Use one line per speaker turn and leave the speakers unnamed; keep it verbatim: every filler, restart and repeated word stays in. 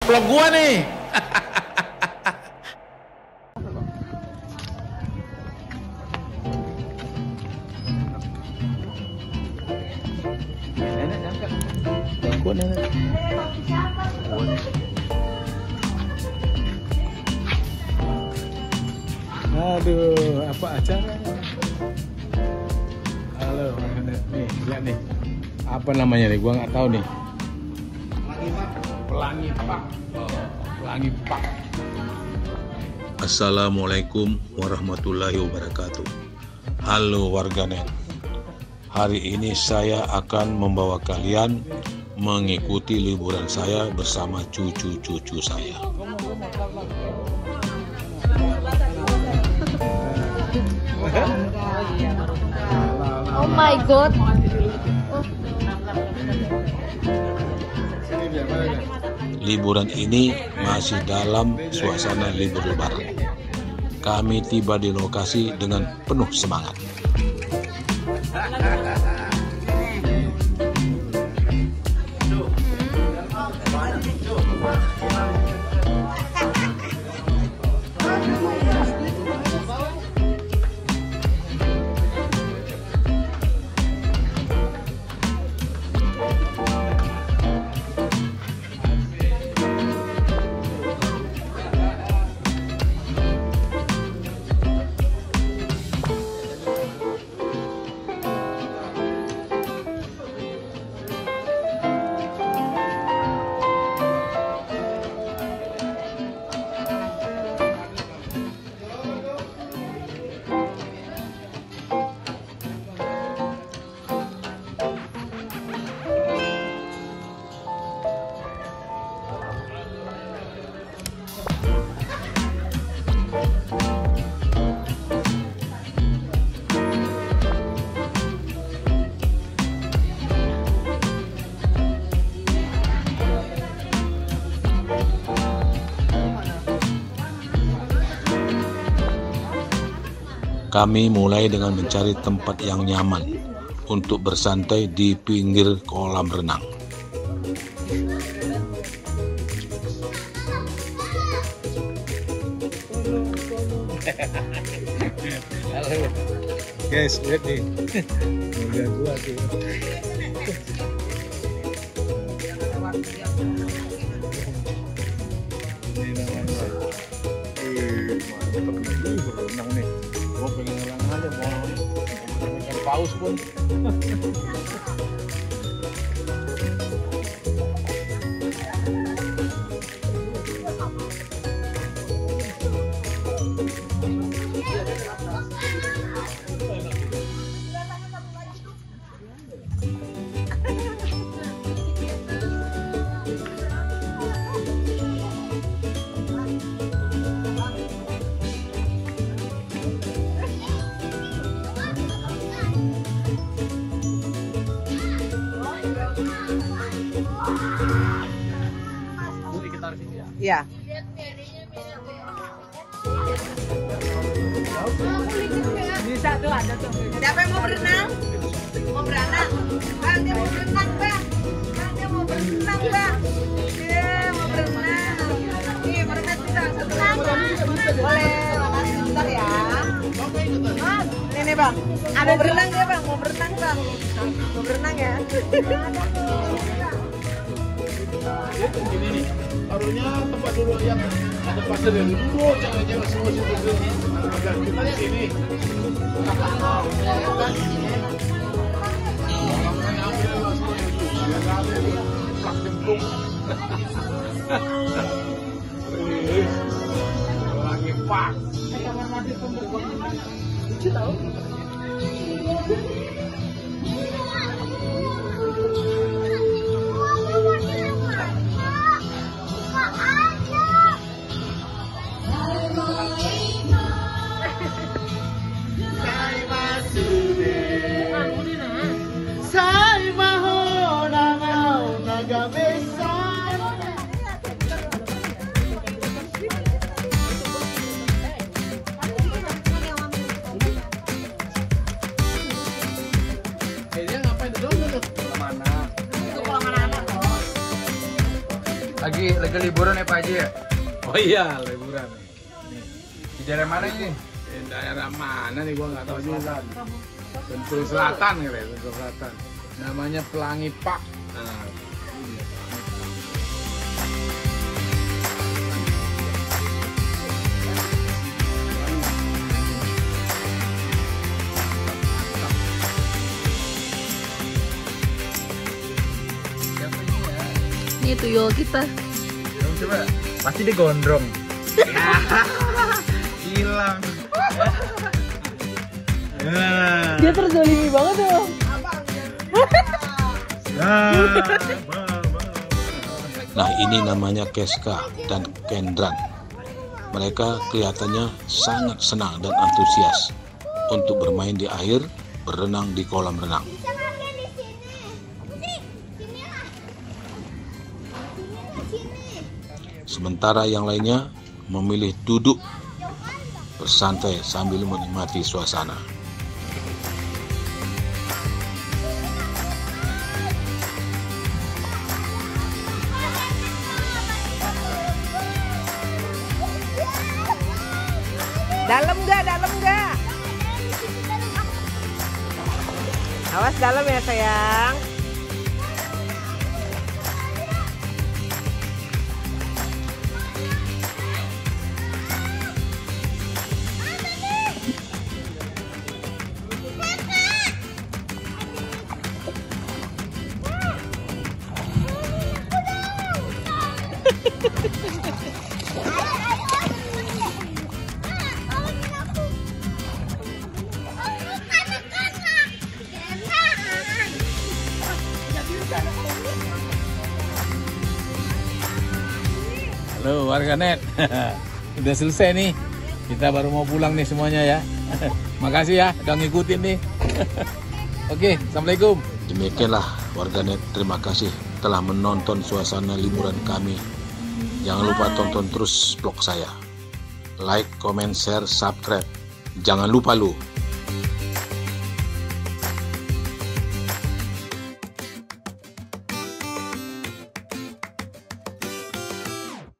Vlog gua nih. Nenek angkat. Gua nenek. Aduh, apa acaranya? Halo, nih, lihat nih. Apa namanya nih? Gua nggak tahu nih. Pelangi Pak. Pelangi Pak.
Assalamualaikum warahmatullahi wabarakatuh. Halo warganet. Hari ini saya akan membawa kalian mengikuti liburan saya bersama cucu-cucu saya.
Oh my god.
Liburan ini masih dalam suasana libur lebaran. Kami tiba di lokasi dengan penuh semangat. Kami mulai dengan mencari tempat yang nyaman untuk bersantai di pinggir kolam renang.
Halo. Guys, lihat nih. Lihat gua tuh. Ini namanya. Ih, mantap nih berenang nih. Gua pengen ngelang aja mau ikan paus pun.
Iya. Bisa tuh ada tuh. Siapa yang mau berenang? Mau berenang? Bang, dia mau berenang, Bang. Bang, dia mau berenang, Bang. Dia mau berenang. Nih, berenang bisa satu lagi. Boleh, makasih bentar ya. Mas, nih nih, Bang. Ada berenang dia, Bang. Mau berenang, Bang. Mau berenang ya?
Gini nih, harusnya tempat dulu yang ada pasir yang dulu, jangan-jangan semua situ. Dan kita di sini. Lagi Pak. Lucu tahu. Kayaknya ngapain
lagi lagi liburan ya Pak Haji ya?
Oh iya, liburan nih. Nih.
Di daerah mana ini?
Di daerah mana nih gua nggak tahu juga. Sentul Selatan kali ya, Sentul Selatan. Namanya Pelangi Park. Nah,
Ini tuyul kita.
Coba, pasti digondrong. Hilang.
Dia terzolimi banget ya.
Nah, ini namanya Keska dan Kendran. Mereka kelihatannya sangat senang dan antusias untuk bermain di air, berenang di kolam renang. Sementara yang lainnya memilih duduk bersantai sambil menikmati suasana.
Dalam nggak? Dalam nggak? Awas dalam ya sayang.
halo warganet. Udah selesai nih. Kita baru mau pulang nih semuanya ya. Makasih ya udah ngikutin nih. Oke, assalamualaikum.
Demikianlah warganet, terima kasih telah menonton suasana liburan kami. Jangan lupa tonton terus vlog saya. Like, comment, share, subscribe. Jangan lupa lu